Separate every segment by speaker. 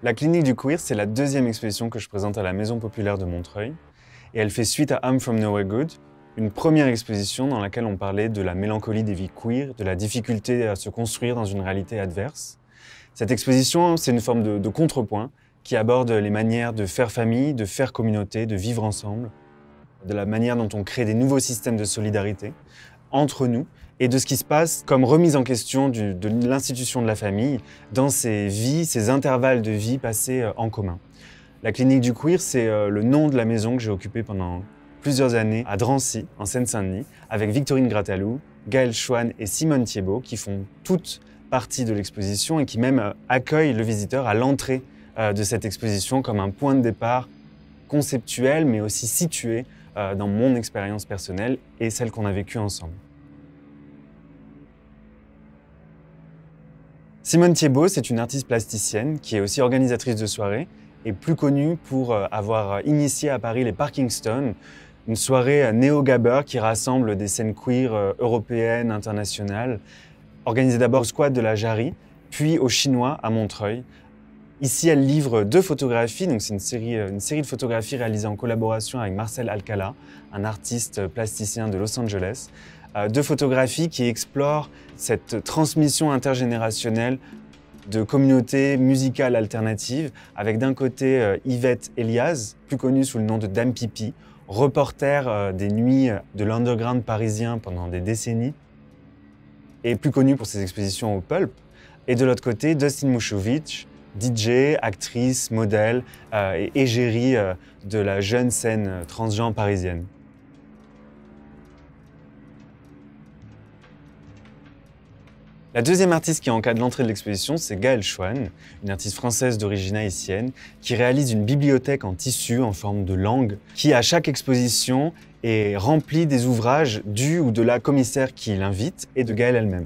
Speaker 1: La clinique du queer, c'est la deuxième exposition que je présente à la Maison populaire de Montreuil. Et elle fait suite à I'm From Nowhere Good, une première exposition dans laquelle on parlait de la mélancolie des vies queer, de la difficulté à se construire dans une réalité adverse. Cette exposition, c'est une forme de contrepoint qui aborde les manières de faire famille, de faire communauté, de vivre ensemble, de la manière dont on crée des nouveaux systèmes de solidarité entre nous et de ce qui se passe comme remise en question de l'institution de la famille dans ces vies, ces intervalles de vie passés en commun. La clinique du queer, c'est le nom de la maison que j'ai occupée pendant plusieurs années à Drancy, en Seine-Saint-Denis, avec Victorine Gratalou, Gaël Chouane et Simone Thiebaud, qui font toute partie de l'exposition et qui même accueillent le visiteur à l'entrée de cette exposition comme un point de départ conceptuel, mais aussi situé dans mon expérience personnelle et celle qu'on a vécue ensemble. Simone Thiebaud, c'est une artiste plasticienne qui est aussi organisatrice de soirées et plus connue pour avoir initié à Paris les Parkingstones, une soirée néo-gabber qui rassemble des scènes queer européennes, internationales, organisée d'abord au squat de la Jarry, puis au Chinois à Montreuil. Ici, elle livre 2 photographies, donc c'est une série de photographies réalisées en collaboration avec Marcel Alcala, un artiste plasticien de Los Angeles. 2 photographies qui explorent cette transmission intergénérationnelle de communautés musicales alternatives, avec d'un côté Yvette Eliaz, plus connue sous le nom de Dame Pipi, reporter des nuits de l'underground parisien pendant des décennies, et plus connue pour ses expositions au Pulp. Et de l'autre côté, Dustin Mouchowicz, DJ, actrice, modèle et égérie de la jeune scène transgenre parisienne. La deuxième artiste qui encadre l'entrée de l'exposition, c'est Gaël Chouane, une artiste française d'origine haïtienne, qui réalise une bibliothèque en tissu en forme de langue, qui à chaque exposition est remplie des ouvrages du ou de la commissaire qui l'invite et de Gaël elle-même.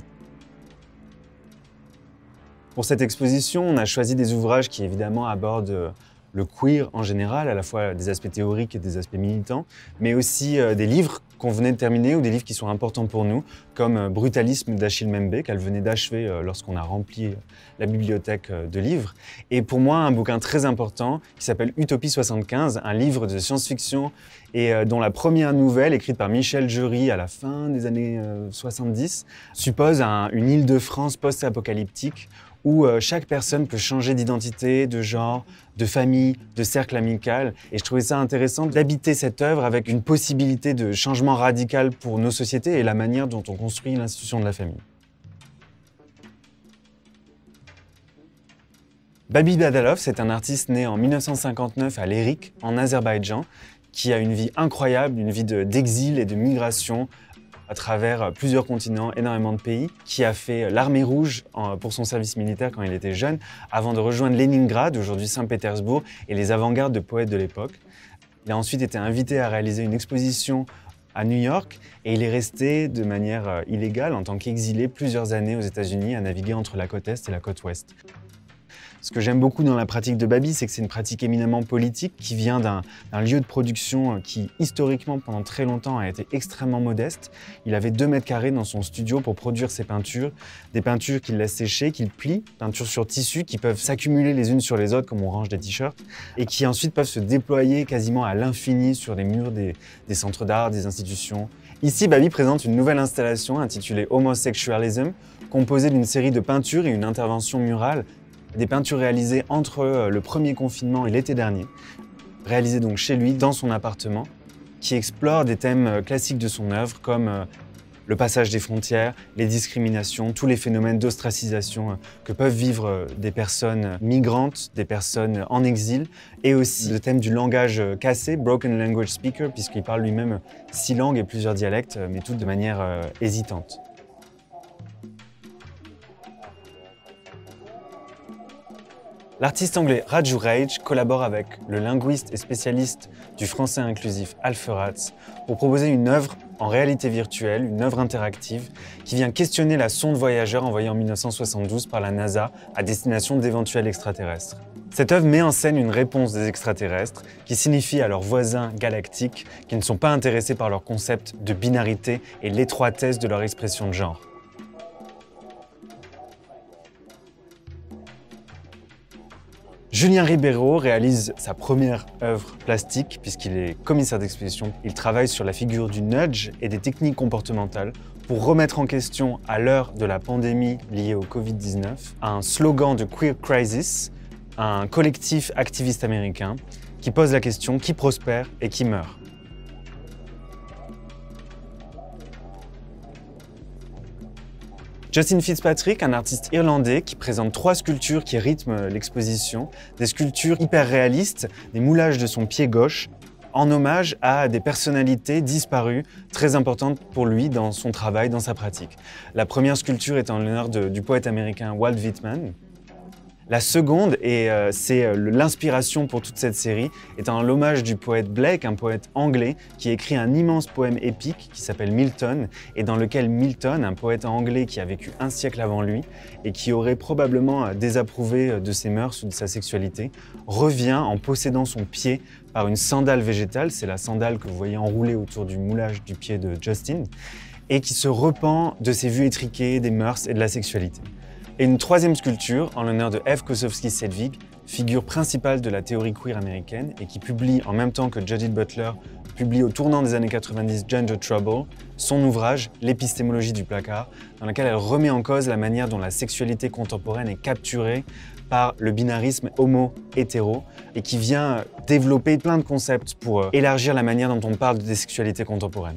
Speaker 1: Pour cette exposition, on a choisi des ouvrages qui évidemment abordent le queer en général, à la fois des aspects théoriques et des aspects militants, mais aussi des livres qu'on venait de terminer ou des livres qui sont importants pour nous, comme Brutalisme d'Achille Mbembe, qu'elle venait d'achever lorsqu'on a rempli la bibliothèque de livres. Et pour moi, un bouquin très important qui s'appelle Utopie 75, un livre de science-fiction et dont la première nouvelle, écrite par Michel Jury à la fin des années 70, suppose une Île-de-France post-apocalyptique où chaque personne peut changer d'identité, de genre, de famille, de cercle amical. Et je trouvais ça intéressant d'habiter cette œuvre avec une possibilité de changement radical pour nos sociétés et la manière dont on construit l'institution de la famille. Babi Badalov, c'est un artiste né en 1959 à Lerik, en Azerbaïdjan, qui a une vie incroyable, une vie d'exil et de migration à travers plusieurs continents, énormément de pays, qui a fait l'armée rouge pour son service militaire quand il était jeune, avant de rejoindre Leningrad, aujourd'hui Saint-Pétersbourg, et les avant-gardes de poètes de l'époque. Il a ensuite été invité à réaliser une exposition à New York, et il est resté de manière illégale, en tant qu'exilé, plusieurs années aux États-Unis, à naviguer entre la côte Est et la côte Ouest. Ce que j'aime beaucoup dans la pratique de Babi, c'est que c'est une pratique éminemment politique qui vient d'un lieu de production qui, historiquement, pendant très longtemps, a été extrêmement modeste. Il avait 2 mètres carrés dans son studio pour produire ses peintures, des peintures qu'il laisse sécher, qu'il plie, peintures sur tissu qui peuvent s'accumuler les unes sur les autres comme on range des t-shirts, et qui ensuite peuvent se déployer quasiment à l'infini sur les murs des centres d'art, des institutions. Ici, Babi présente une nouvelle installation intitulée Homosexualism, composée d'une série de peintures et une intervention murale. Des peintures réalisées entre le premier confinement et l'été dernier, réalisées donc chez lui, dans son appartement, qui explorent des thèmes classiques de son œuvre, comme le passage des frontières, les discriminations, tous les phénomènes d'ostracisation que peuvent vivre des personnes migrantes, des personnes en exil, et aussi le thème du langage cassé, broken language speaker, puisqu'il parle lui-même 6 langues et plusieurs dialectes, mais toutes de manière hésitante. L'artiste anglais Raju Rage collabore avec le linguiste et spécialiste du français inclusif Alferatz pour proposer une œuvre en réalité virtuelle, une œuvre interactive qui vient questionner la sonde voyageur envoyée en 1972 par la NASA à destination d'éventuels extraterrestres. Cette œuvre met en scène une réponse des extraterrestres qui signifie à leurs voisins galactiques qu'ils ne sont pas intéressés par leur concept de binarité et l'étroitesse de leur expression de genre. Julien Ribeiro réalise sa première œuvre plastique puisqu'il est commissaire d'exposition. Il travaille sur la figure du nudge et des techniques comportementales pour remettre en question, à l'heure de la pandémie liée au Covid-19, un slogan de Queer Crisis, un collectif activiste américain qui pose la question qui prospère et qui meurt. Justin Fitzpatrick, un artiste irlandais qui présente 3 sculptures qui rythment l'exposition, des sculptures hyper réalistes, des moulages de son pied gauche, en hommage à des personnalités disparues très importantes pour lui dans son travail, dans sa pratique. La première sculpture est en l'honneur du poète américain Walt Whitman. La seconde, et c'est l'inspiration pour toute cette série, est en l'hommage du poète Blake, un poète anglais qui écrit un immense poème épique qui s'appelle Milton, et dans lequel Milton, un poète anglais qui a vécu un siècle avant lui et qui aurait probablement désapprouvé de ses mœurs ou de sa sexualité, revient en possédant son pied par une sandale végétale, c'est la sandale que vous voyez enroulée autour du moulage du pied de Justin, et qui se repent de ses vues étriquées, des mœurs et de la sexualité. Et une troisième sculpture en l'honneur de Eve Kosowski-Sedgwick, figure principale de la théorie queer américaine et qui publie en même temps que Judith Butler publie au tournant des années 90 Gender Trouble, son ouvrage L'épistémologie du placard, dans lequel elle remet en cause la manière dont la sexualité contemporaine est capturée par le binarisme homo-hétéro et qui vient développer plein de concepts pour élargir la manière dont on parle des sexualités contemporaines.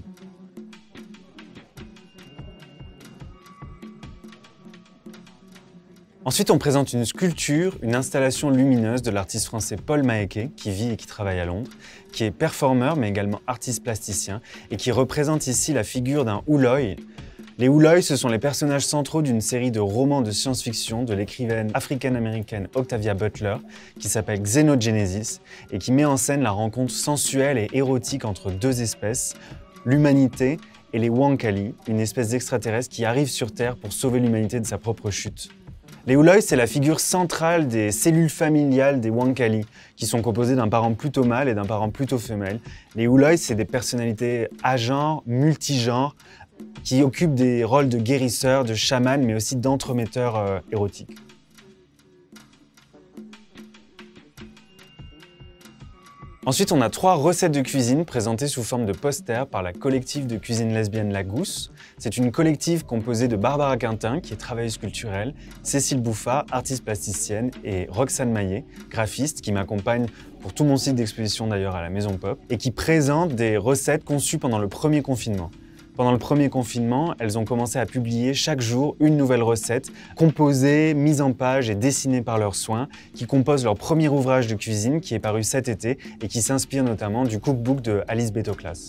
Speaker 1: Ensuite, on présente une sculpture, une installation lumineuse de l'artiste français Paul Maeke, qui vit et qui travaille à Londres, qui est performeur mais également artiste plasticien et qui représente ici la figure d'un ouloi. Les ouloi, ce sont les personnages centraux d'une série de romans de science-fiction de l'écrivaine africaine-américaine Octavia Butler, qui s'appelle Xenogenesis et qui met en scène la rencontre sensuelle et érotique entre 2 espèces, l'humanité et les Wankali, une espèce d'extraterrestre qui arrive sur Terre pour sauver l'humanité de sa propre chute. Les ouloi, c'est la figure centrale des cellules familiales des Wankali, qui sont composées d'un parent plutôt mâle et d'un parent plutôt femelle. Les ouloi, c'est des personnalités agenres, multigenres, qui occupent des rôles de guérisseurs, de chamans, mais aussi d'entremetteurs érotiques. Ensuite, on a 3 recettes de cuisine présentées sous forme de posters par la collective de cuisine lesbienne La Gousse. C'est une collective composée de Barbara Quintin, qui est travailleuse culturelle, Cécile Bouffat, artiste plasticienne, et Roxane Maillet, graphiste, qui m'accompagne pour tout mon cycle d'exposition d'ailleurs à la Maison Pop, et qui présente des recettes conçues pendant le premier confinement. Pendant le premier confinement, elles ont commencé à publier chaque jour une nouvelle recette, composée, mise en page et dessinée par leurs soins, qui compose leur premier ouvrage de cuisine qui est paru cet été et qui s'inspire notamment du cookbook de Alice Betoclas.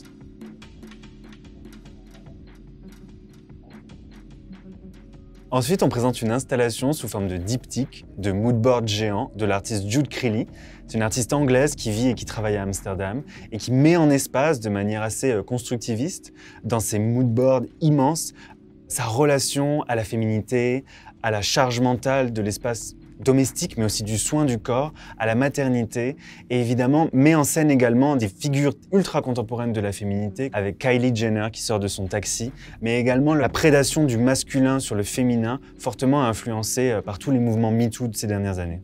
Speaker 1: Ensuite, on présente une installation sous forme de diptyque, de moodboard géant de l'artiste Jude Creeley. C'est une artiste anglaise qui vit et qui travaille à Amsterdam et qui met en espace de manière assez constructiviste, dans ses moodboards immenses, sa relation à la féminité, à la charge mentale de l'espace domestique, mais aussi du soin du corps, à la maternité, et évidemment met en scène également des figures ultra contemporaines de la féminité, avec Kylie Jenner qui sort de son taxi, mais également la prédation du masculin sur le féminin, fortement influencée par tous les mouvements MeToo de ces dernières années.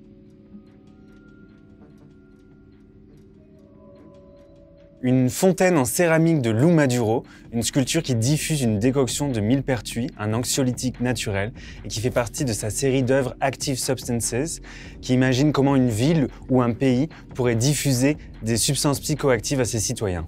Speaker 1: Une fontaine en céramique de Lou Maduro, une sculpture qui diffuse une décoction de millepertuis, un anxiolytique naturel, et qui fait partie de sa série d'œuvres Active Substances, qui imagine comment une ville ou un pays pourrait diffuser des substances psychoactives à ses citoyens.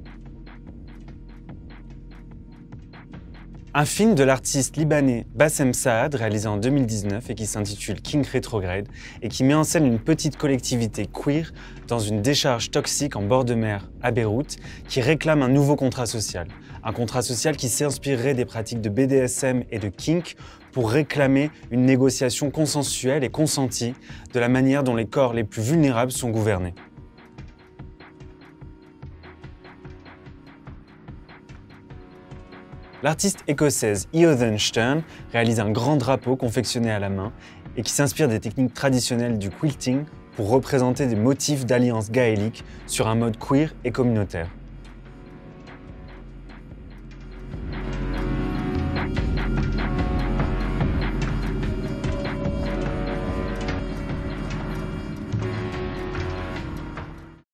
Speaker 1: Un film de l'artiste libanais Bassem Saad, réalisé en 2019 et qui s'intitule King Retrograde et qui met en scène une petite collectivité queer dans une décharge toxique en bord de mer à Beyrouth qui réclame un nouveau contrat social. Un contrat social qui s'inspirerait des pratiques de BDSM et de kink pour réclamer une négociation consensuelle et consentie de la manière dont les corps les plus vulnérables sont gouvernés. L'artiste écossaise Iothen Stern réalise un grand drapeau confectionné à la main et qui s'inspire des techniques traditionnelles du quilting pour représenter des motifs d'alliance gaélique sur un mode queer et communautaire.